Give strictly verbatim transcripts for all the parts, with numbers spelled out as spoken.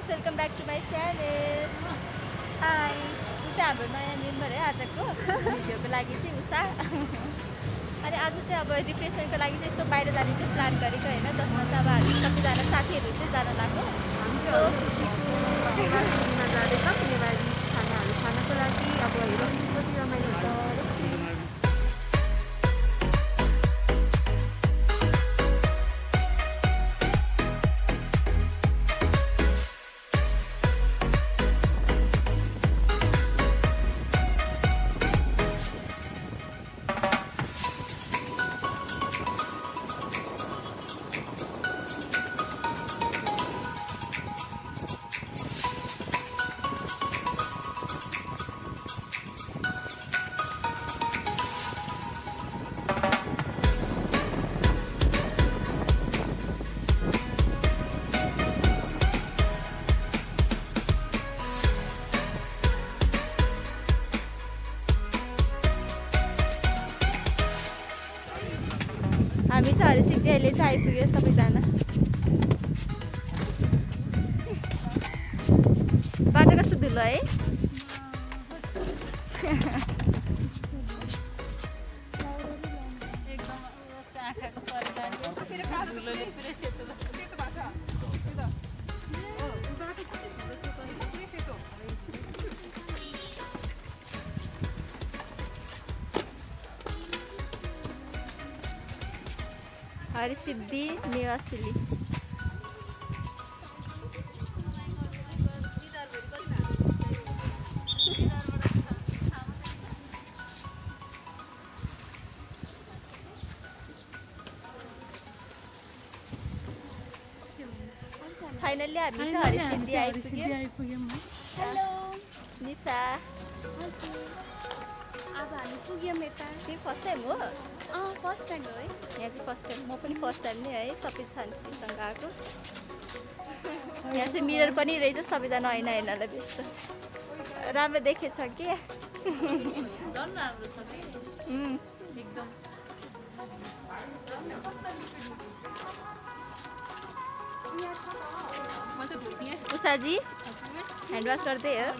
Welcome back to my channel. Hi, यो चाहिँ हाम्रो नयाँ मेम्बर है आजको भिडियोको लागि चाहिँ उषा। अनि आज चाहिँ अब रिफ्रेसमेन्टको लागि चाहिँ यसो बाहिर जाने चाहिँ प्लान गरेको होइन, जसमा चाहिँ अब हामी सबैजना साथीहरू चाहिँ जान लाग्यो। जाँदैछौँ नेवारी खानाहरू खानको लागि। अब हेरौँ कति रमाइलो हुन्छ। हामी चाहिँ हरिसिद्धि अहिले चाहिँ आइपुग्यो सबैजना। बाटो कस्तो धुलो है। हरिसिद्धि नेवा सुहली। फाइनली हामी चाहिँ हरिसिद्धि आइपुग्यौँ। हेलो निशा। अब हामी पुग्यौँ यता। तिमी फर्स्ट टाइम हो? अँ फर्स्ट टाइम हो है यहाँ चाहिँ फर्स्ट टाइम। म पनि फर्स्ट टाइम नै है सबै साथीसँग आएको। यहाँ चाहिँ मिरर पनि रहेछ, सबैजना ऐना ऐनालाई व्यस्त। राम्रो देखेछ कि एकदम उषाजी ह्यान्ड वास गर्दै हो?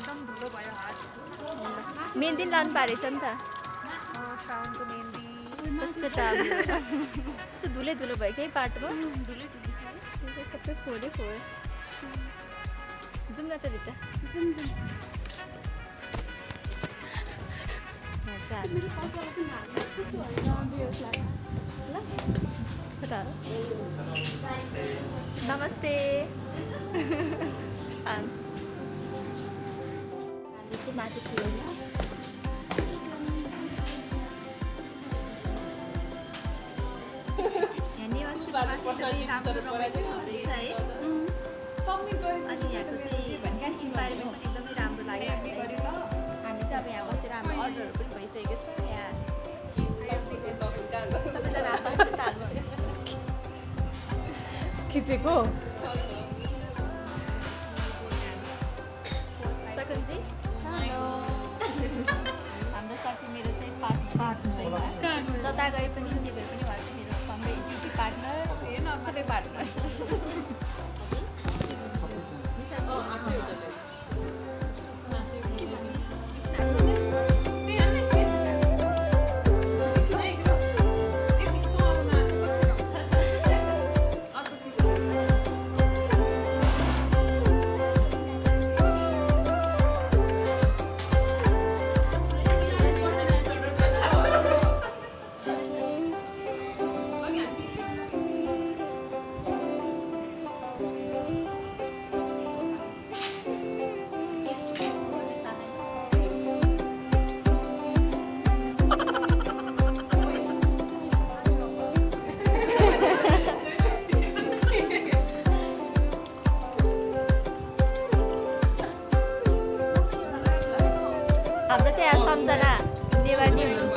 मेहन्दी लाउनु पारेछ नि त। साउनको मेहन्दी कस्तो राम्रो। कस्तो धुलै धुलो भयो कि बाटोमा। सबै फोहोरै फोहोर। जाउँ न त भित्र। जाउँ जाउँ। नमस्ते। हामी चाहिँ माथि पुग्यौँ। यहाँ नेवा सुहलीमा चाहिँ राम्रो रमाइलो रहेछ है। अनि यहाँको चाहिँ इन्भाइरोमेन्ट पनि एकदमै राम्रो लाग्यो हामीलाई। हामी चाहिँ अब यहाँ बसेर हाम्रो अर्डरहरू पनि भइसकेको छ। यहाँ सबैजना आफ्नो तालमा खिचेको सकनजी। हाम्रो साथी मेरो चाहिँ पार्टनर जता गए पनि जे भए पनि उहाँ चाहिँ मेरो सँगै ड्युटी पार्टनर, सबै पार्टनर। हाम्रो चाहिँ यहाँ सम्झना नेवारी हुनुहुन्छ।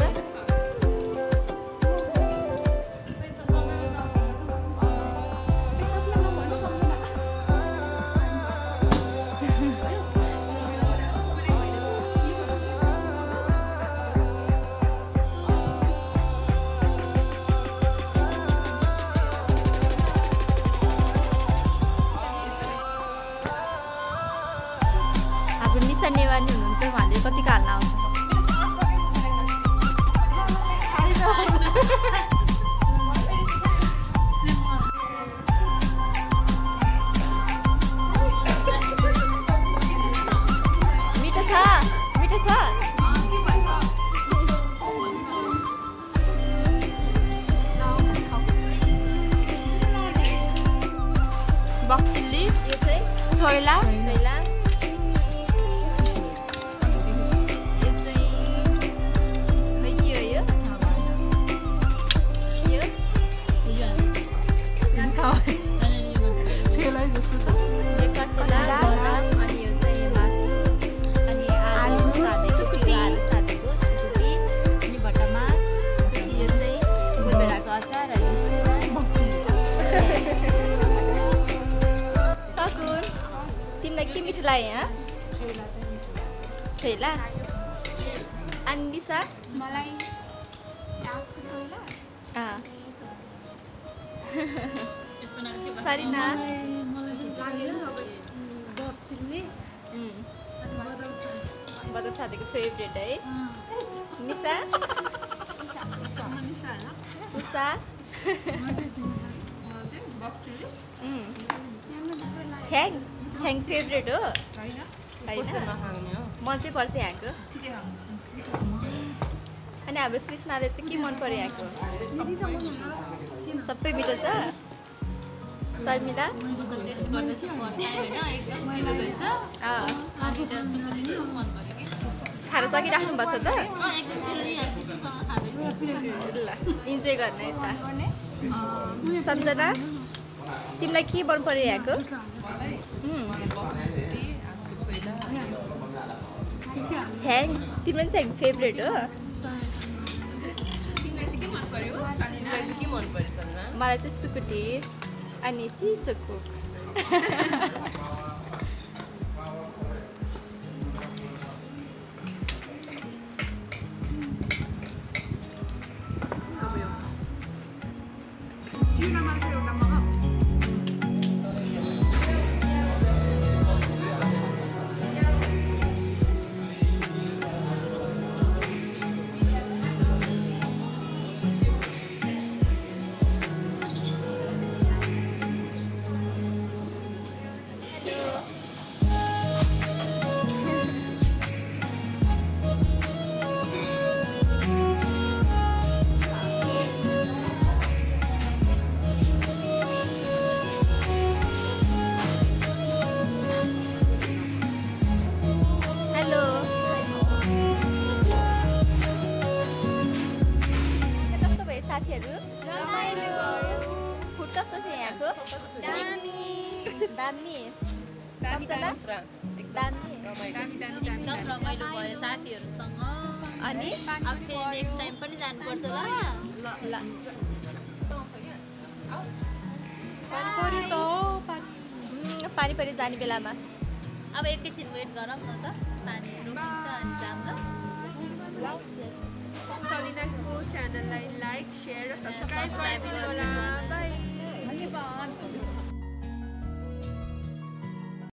बक्चिल्ली यो चाहिँ छोइला छैला यो चाहिँ खै के हो यो यो छेलै जस्तो त यो कचेला बदाम अनि यो चाहिँ मासु अनि आलु साधेको त्यो आलु साधेको सुकुटी अनि भट्टा मास त्यसपछि यो चाहिँ गोलभेडाको अचार अनि चिउरा सकुन तिमीलाई के मिठो लाग्यो यहाँ छैला अनि लिसा मलाई आजको छोइला अँ सरिना बदाम साथीको फेभरेट है निसा उषा छ्याङ छ्याङ फेभरेट हो होइन मन चाहिँ पर्छ यहाँको अनि हाम्रो कृष्णले चाहिँ के मन पर्यो यहाँको सबै मिठो छ शर्मिला खाना सकिराख्नु भएको छ त ल इन्जोय गर्ने त सम्झना तिमीलाई के मन पर्यो यहाँको छ्याङ तिम्रो चाहिँ फेभरेट हो मलाई चाहिँ सुकुटी अनि चिसो कुक दामी सम्झना दामी एकदम रमाइलो भयो साथीहरूसँग अनि अब फेरि नेक्स्ट टाइम पनि जानुपर्छ ल ल ल पानी परि जाने बेलामा अब एकैछिन वेट गरौँ न त पानी रोकिन्छ अनि जाम ल सलिनाको च्यानललाई लाइक शेयर र सब्स्क्राइब गरिदिनु होला।